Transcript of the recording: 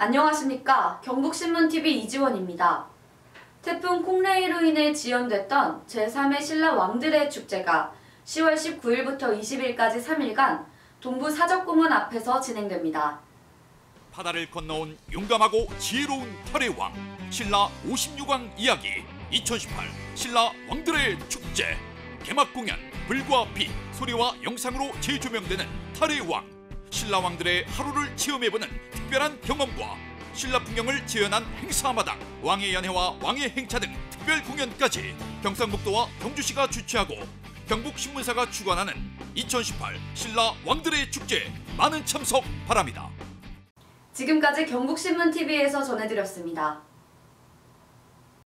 안녕하십니까. 경북신문TV 이지원입니다. 태풍 콩레이로 인해 지연됐던 제3회 신라 왕들의 축제가 10월 19일부터 20일까지 3일간 동부 사적공원 앞에서 진행됩니다. 바다를 건너온 용감하고 지혜로운 탈의왕, 신라 56왕 이야기 2018 신라 왕들의 축제. 개막 공연, 불과 빛, 소리와 영상으로 재조명되는 탈의왕. 신라 왕들의 하루를 체험해보는 특별한 경험과 신라 풍경을 재현한 행사마당, 왕의 연회와 왕의 행차 등 특별 공연까지 경상북도와 경주시가 주최하고 경북신문사가 주관하는 2018 신라 왕들의 축제, 많은 참석 바랍니다. 지금까지 경북신문TV에서 전해드렸습니다.